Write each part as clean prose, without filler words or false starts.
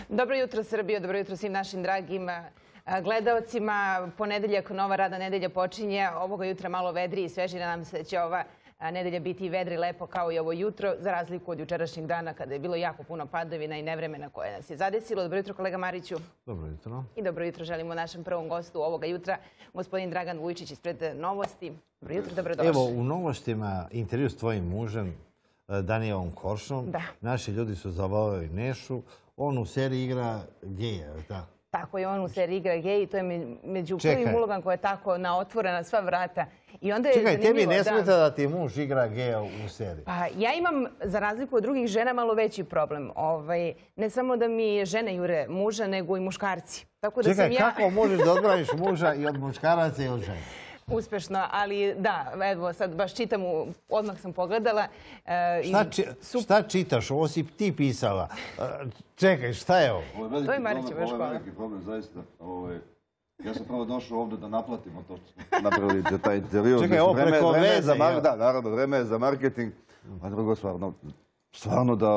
Dobro jutro Srbijo, dobro jutro svim našim dragim gledaocima. Ponedeljak, nova radna nedelja počinje. Ovoga jutra malo vedri i sveži. Nadam se da će ova nedelja biti vedri lepo kao i ovo jutro, za razliku od jučerašnjeg dana kada je bilo jako puno padavina i nevremena koje nas je zadesilo. Dobro jutro kolega Mariću. Dobro jutro. I dobro jutro želimo našem prvom gostu ovoga jutra, gospodin Dragan Vujčić ispred Novosti. Dobro jutro, dobrodošli. Evo, u Novostima intervju s tvojim mužem, Danijelom Koršom. Da. Naši ljudi su zavoleli Nešu. On u seriji igra geja, da? Tako je, on u seriji igra gej i to je među prvim ulogom koja je tako naotvorena sva vrata. Čekaj, tebi ne smeta da ti muž igra geja u seriji? Pa ja imam, za razliku od drugih žena, malo veći problem. Ne samo da mi žene jure muža, nego i muškarci. Čekaj, kako možeš da odbraniš muža i od muškaraca i od žena? Uspešno, ali da, evo sad baš čitam, odmah sam pogledala. Šta čitaš? Ovo si ti pisala. Čekaj, šta je ovo? To je Marićeva škola. Ovo je veliki problem, zaista. Ja sam prvo došao ovdje da naplatimo to što smo napravili taj intervju. Čekaj, ovo preko veze. Da, naravno, vreme je za marketing. A drugo, stvarno da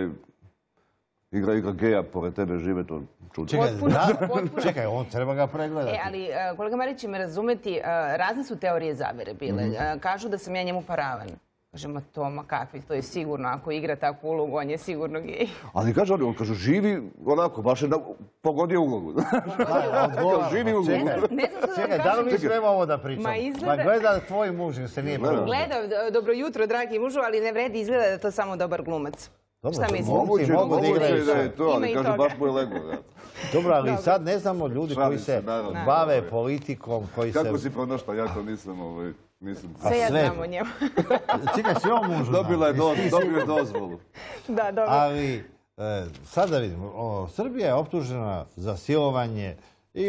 igra geja pored tebe žive, to čudno. Čekaj, on treba ga pregledati. Ali kolega Marić će me razumeti, razne su teorije zavere bile. Kažu da sam ja njemu paravan. Kažemo to, ma kakvi, to je sigurno, ako igra takvu ulogu, on je sigurno gej. Ali kaže on kažu, živi onako, baš je pogodio ulogu. Živi ulogu. Čekaj, da li mi smemo ovo da pričamo? Pa gleda tvoj muž, se nije prvo. Gleda, dobro jutro, dragi mužu, ali ne vredi, izgleda da je to samo dobar glumac. Šta misliš? Mogu da je to, ali kaže baš moj lego. Dobro, ali sad ne znamo ljudi koji se bave politikom, koji se... Kako si pronašla, ja to nisam... Sve ja znam o njemu. Čekaj, sve o mužu Dobio je dozvolu. Da, dobro. Ali, sad da vidimo, Srbija je optužena za silovanje i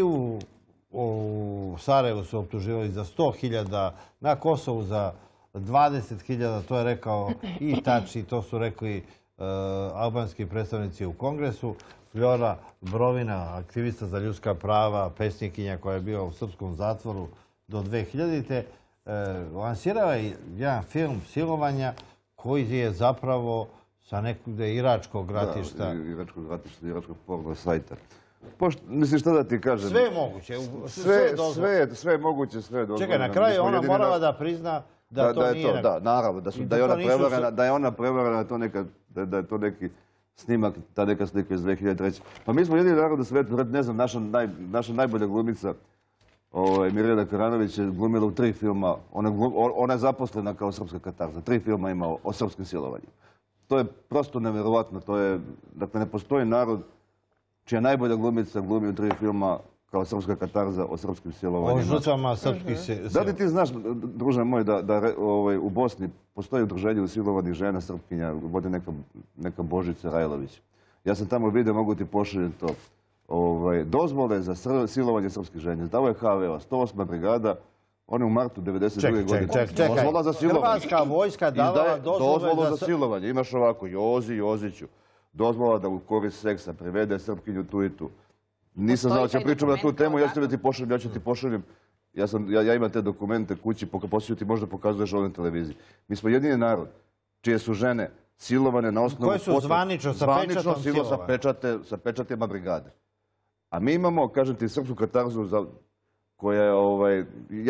u Sarajevu su optuživali za 100.000, na Kosovu za 20.000, to je rekao i Tači, to su rekli albanski predstavnici u Kongresu. Vljora Brovina, aktivista za ljudska prava, pesnikinja koja je bila u srpskom zatvoru do 2000. Lansirao je jedan film silovanja koji je zapravo sa nekog iračkog ratišta. Da, iračkog ratišta, iračkog porno sajta. Mislim, šta da ti kažem? Sve je moguće. Sve je moguće, sve je dozvoljeno. Čekaj, na kraju ona morala da prizna da to nije... Da, naravno, da je ona prevarena, da je to neki snimak, ta neka slika iz 2003. Pa mi smo jedini narod u svijetu, ne znam, naša najbolja glumica, Mirjana Karanović je glumila u 3 filma. Ona je zaposlena kao srpska katarza. 3 filma ima o srpskim silovanjima. To je prosto nevjerovatno. Dakle, ne postoji narod čija najbolja glumica glumi u 3 filma kao srpska katarza o srpskim silovanjima. O žrtvama srpskih silovanja. Da li ti znaš, druže moj, da u Bosni postoji udruženje u silovanih žena Srpkinja, vodi neka Božica Rajlović. Ja sam tamo vidio, mogu ti pošaljeti to. Dozvole za silovanje srpskih žena. Dao je HVO, 108. brigada, on je u martu 1992. godine. Čekaj, Hrvatska vojska davala dozvolu za silovanje. Imaš ovako, Joziću, dozvola da u korist seksa privede Srpkinju tu i tu. Nisam znao, će pričam na tu temu, ja ću ti pošaljem. Ja imam te dokumente kući, poslije ti možda pokazuješ ovo na televiziji. Mi smo jedini narod čije su žene silovane na osnovu... Koje su zvanično sa pečatom silovane. Sa pečatima brigade. A mi imamo, kažem ti, srpsku katarzu koja je,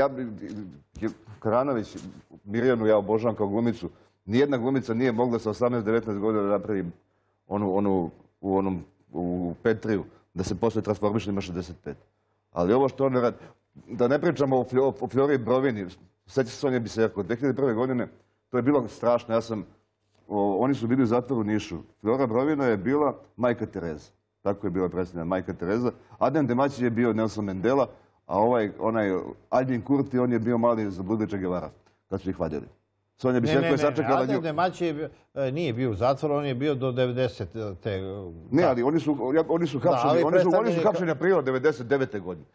Karanović, Mirjanu ja obožavam kao glumicu, nijedna glumica nije mogla sa 18-19 godina da napravi u Petriju, da se posle transformiše ima 65. Ali ovo što ona radi, da ne pričamo o Fljori Brovini, sjeća se Sonja Biserko, 2001. godine, to je bilo strašno, oni su bili u zatvoru u Nišu. Fljora Brovina je bila majka Tereza. Tako je bila predstavljena majka Tereza. Adnan Demačić je bio Nelson Mandela, a onaj Albin Kurti, on je bio mali za Che Guevara, kad su ih vadili. Sonja Biserko je sačekala nju. Adnan Demačić nije bio u zatvoru, on je bio do 90. Ne, ali oni su hapšeni aprila 99. godine.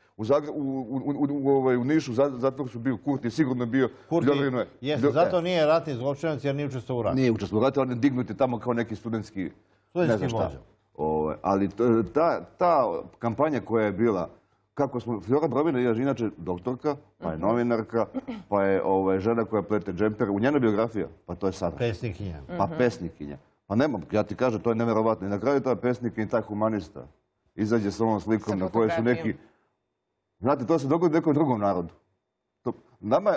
U Nišu zatvor su bio Kurti, sigurno bio Ljorino. Zato nije ratni zločinac jer nije učestvovao u ratu. Nije učestvovao u ratu, on je dignut tamo kao neki studentski ne znam šta. Ali ta kampanja koja je bila, kako smo, Fljora Brovina je inače doktorka, pa je novinarka, pa je žena koja plete džemper, u njenoj biografija, pa to je sada. Pesnikinja. Pa pesnikinja. Pa nema, ja ti kažem, to je nevjerovatno. I na kraju taj pesnik i taj humanista izađe s ovom slikom na kojoj su neki... Znate, to se dogodi nekom drugom narodu. Nama je,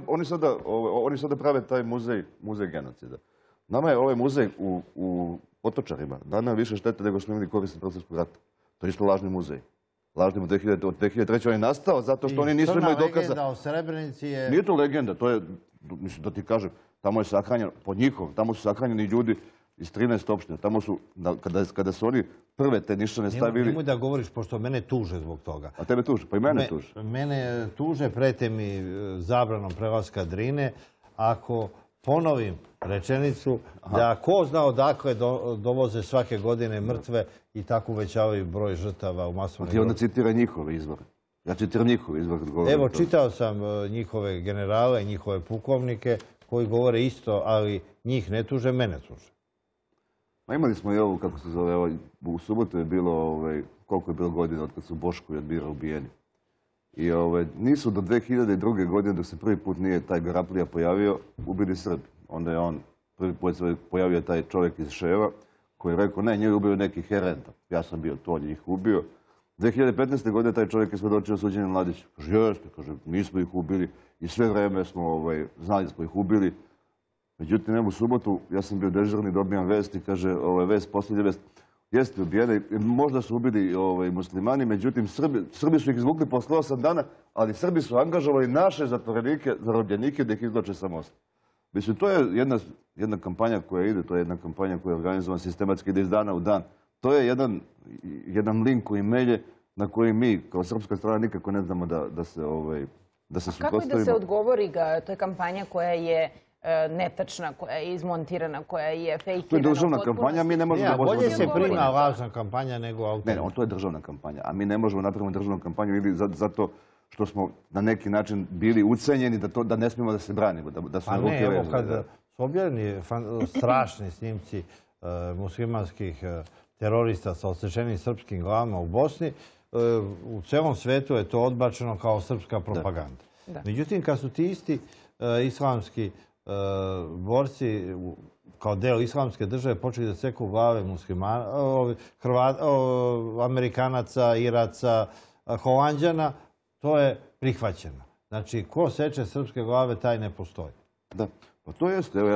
oni sada prave taj muzej genocida. Nama je ovaj muzej u Potočarima dana više štete nego smo imali koristi Prvog rata. To je isto lažni muzej. Lažni od 2003. on je nastao zato što oni nisu imali dokaza. Legenda o Srebrenici je... Nije to legenda, to je, mislim da ti kažem, tamo je sahranjeno, pod njihov, tamo su sahranjeni ljudi iz 13 opština. Tamo su, kada su oni prve te nišane stavili... Nemoj da govoriš, pošto mene tuže zbog toga. A tebe tuže, pa i mene tuže. Mene tuže, prete mi zabranom prelaska Drine, ako ponovim rečenicu da ko zna odakle dovoze svake godine mrtve i tako uvećavaju broj žrtava u masovnoj... Ti onda citira njihove izvore. Ja citiram njihove izvore. Evo, čitao sam njihove generale, njihove pukovnike koji govore isto, ali njih ne tuže, mene tuže. Ma imali smo i ovo, kako se zove, u subotu je bilo, koliko je bilo godina od kad su Boško i Admira ubijeni. I nisu do 2002. godine, dok se prvi put nije taj Garaplija pojavio, ubili Srbi. Onda je on prvi put se pojavio taj čovjek iz Ševa koji je rekao, ne, njih je ubio neki herenta. Ja sam bio to, njih ubio. 2015. godine taj čovjek je svedočio suđenju Mladiću. Kaže, jeste, kaže, mi smo ih ubili i sve vreme smo znali da smo ih ubili. Međutim, evo u subotu, ja sam bio dežurni, dobijam vest i kaže, posljednja vest, jeste ubijeni, možda su ubili muslimani, međutim, Srbi su ih izvukli posle 8 dana, ali Srbi su angažovali naše zatvorenike, zarobljenike da ih izvlače sa mosta. Mislim, to je jedna kampanja koja ide, to je jedna kampanja koja je organizovana sistematski, ide iz dana u dan. To je jedan link koji melje na koji mi, kao srpska strana, nikako ne znamo da se suprotstavimo. Kako je da se odgovori ga? To je kampanja koja je netačna, koja je izmontirana, koja je fejkirana. To je državna kampanja, mi ne možemo... Ne, bolje se prima lažna kampanja nego autentika. Ne, to je državna kampanja, a mi ne možemo napraviti državnu kampanju ili zato što smo na neki način bili ucenjeni da ne smijemo da se branimo. Pa ne, evo kad su objavljeni strašni snimci muslimanskih terorista sa odsečenim srpskim glavama u Bosni, u celom svetu je to odbačeno kao srpska propaganda. Međutim, kad su ti isti islamski borci kao deo islamske države počeli da seku glave muslimana, Amerikanaca, Iraca, Holanđana, to je prihvaćeno. Znači, ko seče srpske glave, taj ne postoji. Da, pa to jeste. Evo,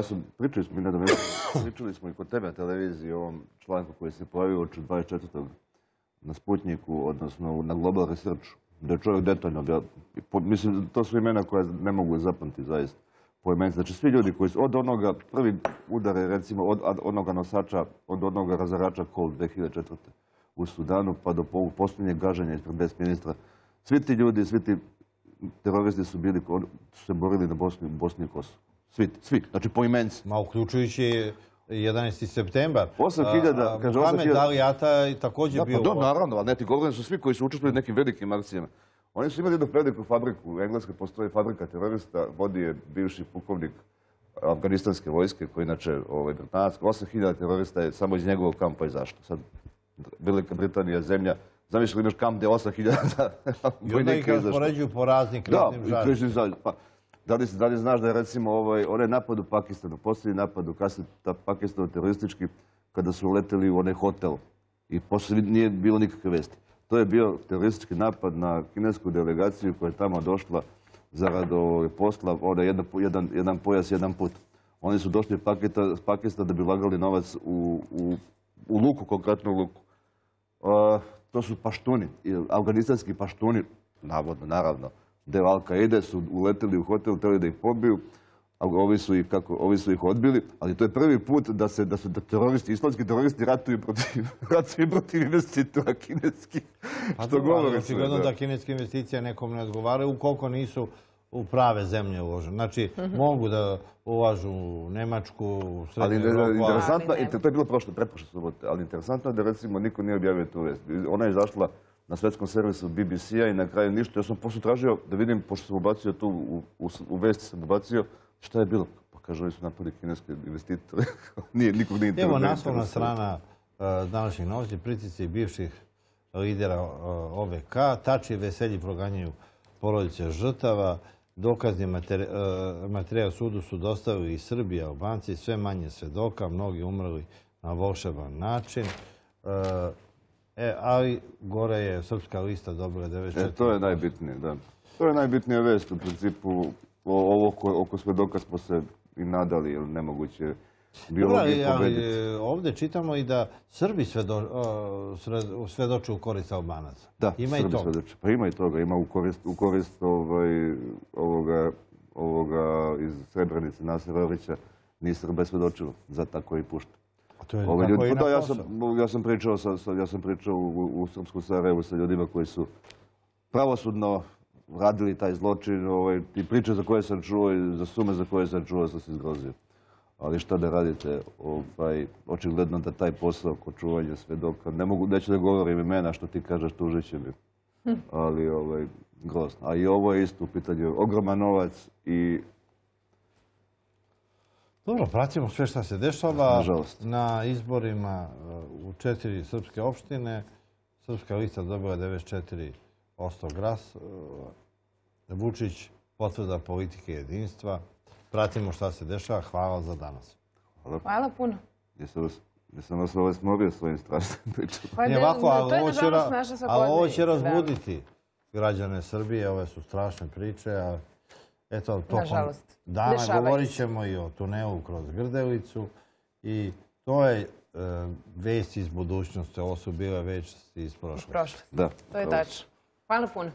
pričali smo i kod tebe na televiziji o ovom članku koji se pojavio od 24. na Sputniku, odnosno na Global Researchu, da je čovjek detaljno, mislim, to su imena koja ne mogu zapamtiti zaista. Znači, svi ljudi koji su od onoga, prvi udar je recimo od onoga nosača, od onoga razarača Colt 2004. u Sudanu, pa do posljednjeg gaženja ispred bez ministra. Svi ti ljudi, svi ti teroristi su se borili na Bosni i Kosovo. Svi, znači poimenci. Ma uključujući 11. septembar. 8.000, kaže 8.000. Mohamed Ali Ata je također bio... Da, naravno, ali ne ti govorim su svi koji su učestvovali u nekim velikim akcijama. Oni su imali jednu veliku fabriku, u Engleskoj postoji fabrika terorista, vodi je bivši pukovnik afganistanske vojske, koji inače britanski, 8.000 terorista je samo iz njegovog kampa izašlo. Sad, Velika Britanija, zemlja, zamišljali imaš kamp gdje 8.000 I onda ih raspoređuju po raznim kriznim žarištima. Da li znaš da je recimo onaj napad u Pakistanu, posljednji napad u Pakistanu teroristički, kada su leteli u onaj hotel i poslije nije bilo nikakve vesti. To je bio teroristički napad na kinesku delegaciju koja je tamo došla zarad posla, jedan pojas, jedan put. Oni su došli iz Pakistana da bi ulagali novac u Luku, konkretno u Luku. To su paštuni, afganistanski paštuni, navodno, naravno, deo Al-Kaide su uleteli u hotel, htjeli da ih pobiju, a ovi su ih odbili, ali to je prvi put da teroristi, islamski teroristi ratuju protiv investitora kineskih. Što govori? Očigledno da kineske investicije nekom ne odgovaraju ukoliko nisu u prave zemlje uložene. Znači, mogu da ulažu u Nemačku, u Srednju Evropu. To je bilo pretprošle subote, ali interesantno je da recimo niko nije objavio tu vest. Ona je izašla na svetskom servisu BBC-a i na kraju ništa. Ja sam posle tražio da vidim, pošto sam ubacio tu, u vesti sam ubacio, šta je bilo? Pa kaže, oni su napali kineske investitore. Nikog nije Evo naslovna strana današnjih novosti, pritisci bivših lidera OVK, Tači veselji proganjaju porodice žrtava, dokazni materijal sudu su dostavili i Srbi, Albanci, sve manje svedoka, mnogi umrli na volšeban način. Ali gore je Srpska lista dobila 94%. To je najbitnije, da. To je najbitnija vest u principu. Ovo oko svedoka smo se i nadali, jer nemoguće je bilo bi pobediti. Ovdje čitamo i da Srbi svedoče u korist Albanaca. Da, ima i toga. Pa ima i toga. Ima u korist ovoga iz Srebrenice, Nasera Orića, ni Srbe svedočilo. Za tako i pušta. Ja sam pričao u Srpskom Sarajevu sa ljudima koji su pravosudno radili taj zločin. I priče za koje sam čuo i za sume za koje sam čuo sam se zgrozio. Ali šta da radite, očigledno da taj posao kod čuvanja svedoka, neću da govorim imena što ti kažeš, tužit će mi, ali grozno. A i ovo je isto u pitanju ogroman novac i... Dobro, pratimo sve šta se dešava. Nažalost. Na izborima u 4 srpske opštine Srpska lista dobila 94% glas. Vučić potvrda politike jedinstva. Pratimo šta se dešava. Hvala za danas. Hvala puno. Jesam vas smorio svojim strašnim pričama. Nije ovako, To je nažalost naša svakodnevnica. ali ovo će razbuditi građane Srbije. Ove su strašne priče. Eto, tokom dana govorit ćemo i o tunelu kroz Grdelicu. I to je vest iz budućnosti. Ovo su bile vesti iz prošlosti. To je tačno. Hvala puno.